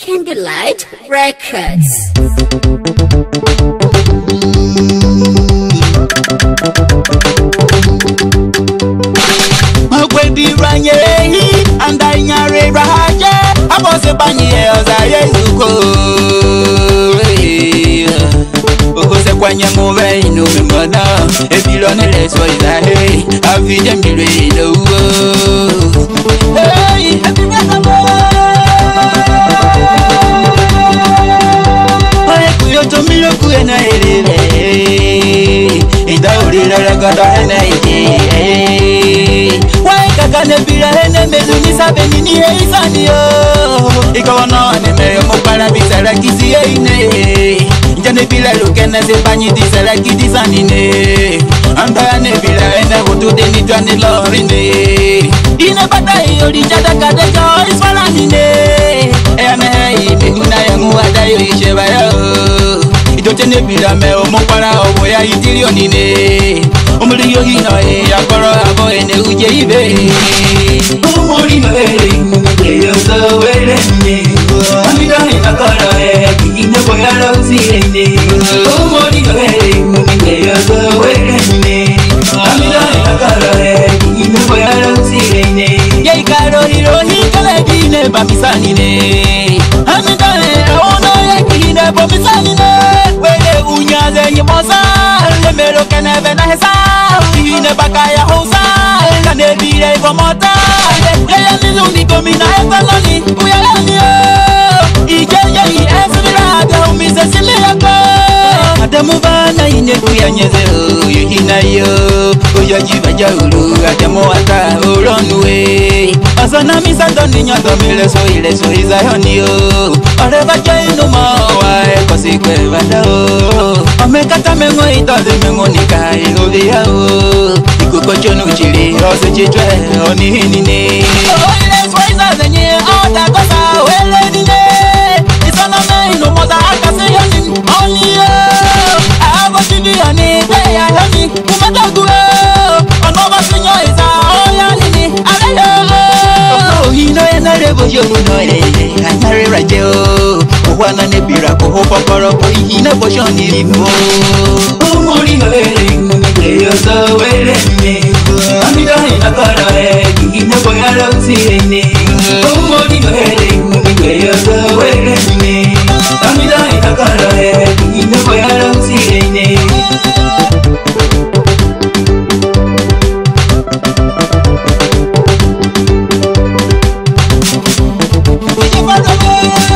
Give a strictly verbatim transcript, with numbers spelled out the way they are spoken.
Candlelight Records. Magwedi ranye anda inyare raje abose banye ozaye zuko okose kwanye move ino mwana ebilone leso izahe avije mbire no hey happy birthday ay kuyo tomilo kuena elele ida urira ragada ene ide Kagane bila hene mezuni sabe nini heisani yo Ikawa no ne me mo para bisara kisi ine Jane bila lukene se banyi disara kidisani ne Anda ne bila hene hutu deni twane lorine Ine bata iyo di jada kade jo iswala nine Eme hei mehuna ya muada yo isheba yo Idote ne bila me o mo para obo ya itirio nine Omuri yo hino e akoro abo ene uje ibe Omuri no ere nge yo so wele ne Amida he akoro e kine boya lo si ene Omuri no ere nge yo so wele ne Amida he akoro e kine boya lo si ene Ye ikaro hiro hikale kine bamisani ne Amida he ono ye kine bamisani ne Wele unyaze nyimosa Lemero kene vena hesa Ine bakaya hosa Kane bire gomota Yeye mizuni komina efaloni Uyalani yo Ije ye i esmira De umise simiyako Adamu bana ine kuyanyeze Yuhina yo Uyo jiva jaulu Adamu wata uronwe Asana misato ninyoto mile so ile so izayoni yo Areva jainu mawa Eko sikwe badao Omekata mengo itoze mengo nikai Ovi yao Ikuko chono chili Ose chichwe oni hinine Oile swaiza zenye Ota kosa wele nine Isana meino moza akase yoni Oni yo Abo tibi yoni Teya yoni Kumatagu yo Onova sinyo isa Oya nini Ale yo Hino ena revo yo muno ele Anyare raje o Wana nebira ko hopokoro ko ihina boshoni livo Omuri no ere nge yo so wele ne Amida ina kara e ihina boya lo sirene Omuri no ere nge yo so wele ne Amida ina kara e ihina boya lo sirene Oye,